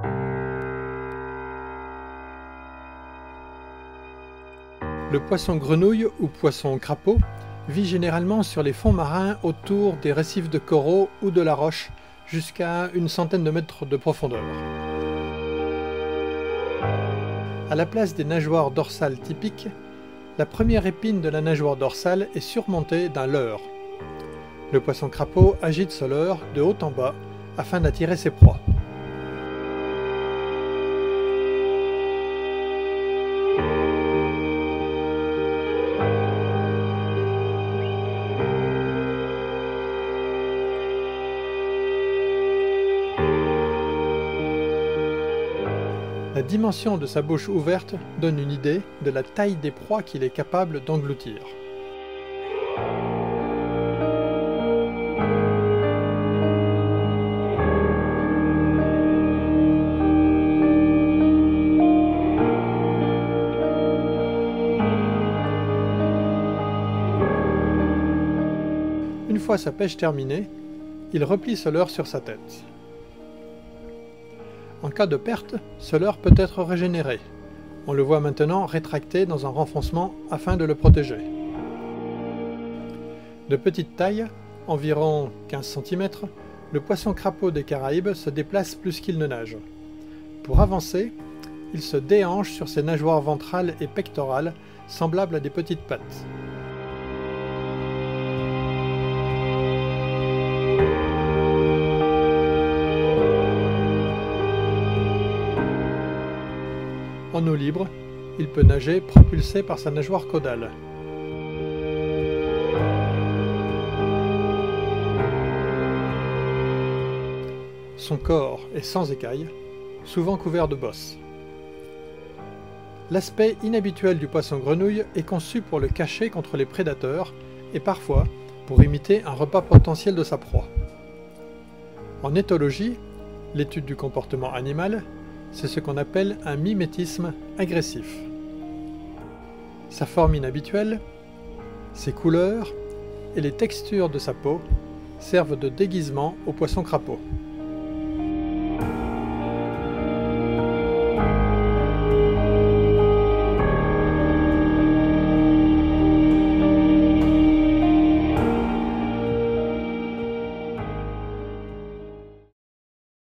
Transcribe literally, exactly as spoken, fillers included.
Le poisson grenouille ou poisson crapaud vit généralement sur les fonds marins autour des récifs de coraux ou de la roche jusqu'à une centaine de mètres de profondeur. À la place des nageoires dorsales typiques, la première épine de la nageoire dorsale est surmontée d'un leurre. Le poisson crapaud agite ce leurre de haut en bas afin d'attirer ses proies. La dimension de sa bouche ouverte donne une idée de la taille des proies qu'il est capable d'engloutir. Une fois sa pêche terminée, il replie ce leurre sur sa tête. En cas de perte, ce leurre peut être régénéré. On le voit maintenant rétracté dans un renfoncement afin de le protéger. De petite taille, environ quinze centimètres, le poisson crapaud des Caraïbes se déplace plus qu'il ne nage. Pour avancer, il se déhanche sur ses nageoires ventrales et pectorales, semblables à des petites pattes. En eau libre, il peut nager propulsé par sa nageoire caudale. Son corps est sans écailles, souvent couvert de bosses. L'aspect inhabituel du poisson grenouille est conçu pour le cacher contre les prédateurs et parfois pour imiter un repas potentiel de sa proie. En éthologie, l'étude du comportement animal, c'est ce qu'on appelle un mimétisme agressif. Sa forme inhabituelle, ses couleurs et les textures de sa peau servent de déguisement au poisson crapaud.